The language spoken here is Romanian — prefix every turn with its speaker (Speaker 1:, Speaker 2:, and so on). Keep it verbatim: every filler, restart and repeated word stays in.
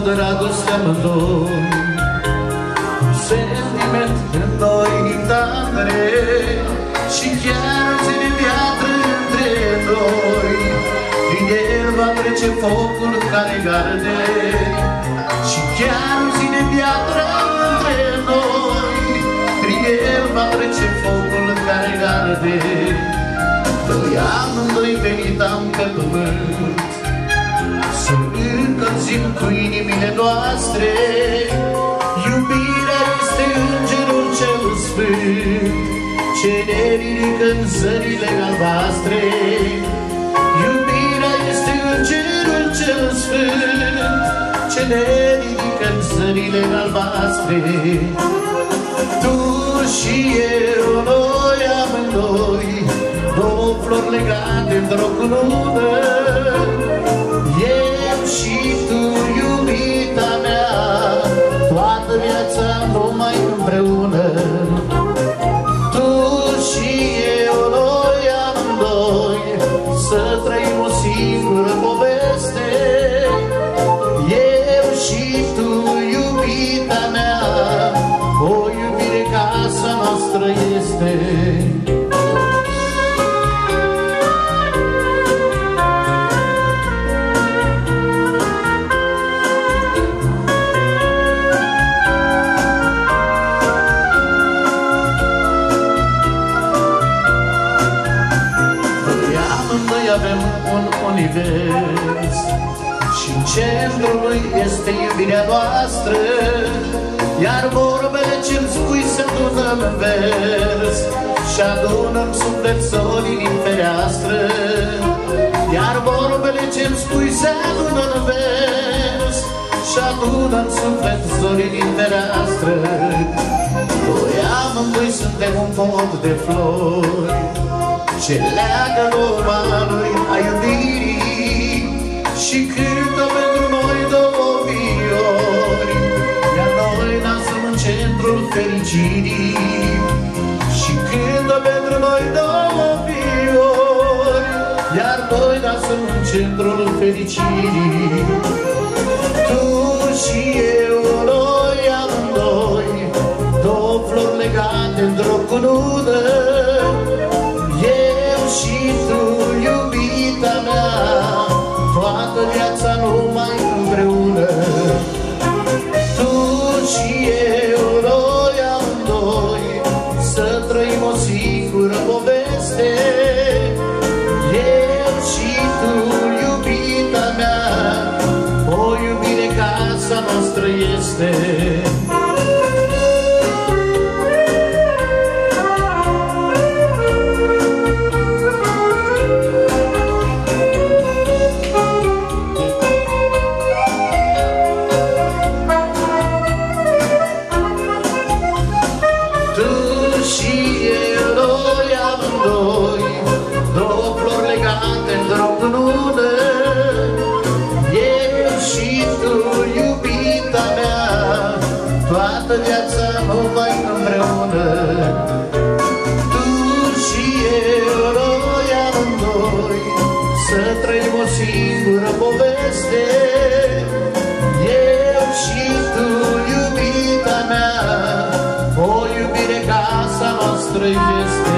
Speaker 1: dragoste amândoi, sentiment în noi tandre, și chiar ține piatră între noi. Prin el va trece focul care garde, și chiar ține piatră între noi. Prin el va trece focul care garde. Noi amândoi venit am pe pământ să încălzim cu inimile noastre. Iubirea este îngerul cel sfânt ce ne ridică în zările albastre. Iubirea este îngerul cel sfânt ce ne ridică în zările albastre. Tu și eu, noi amândoi, două flori legate într-o cunună. Eu și tu, iubita mea, toată viața numai împreună. Tu și eu, noi amândoi, să trăim o singură poveste. Eu și tu, iubita mea, o iubire casa noastră este. Avem un univers și în centrul lui este iubirea noastră. Iar vorbele ce-mi spui se adună în vers și adună-mi suflet sorii din fereastră. Iar vorbele ce-mi spui se adună în vers și adună-mi suflet sorii din fereastră. Noi amândoi suntem un pod de flori ce leagă romanului a iubirii și cântă pentru noi două viori. Iar noi dansăm în centrul fericirii și cântă pentru noi două viori. Iar noi dansăm în centrul fericirii. Tu și eu, noi amândoi, două flori legate într-o cunună. Și tu, iubita mea, toată viața numai împreună. Tu și eu, noi amândoi, să trăim o singură poveste. Eu și tu, iubita mea, o iubire casa noastră este. Toată viața numai împreună. Tu și eu, noi amândoi, să trăim o singură poveste. Eu și tu, iubita mea, o iubire casa noastră este.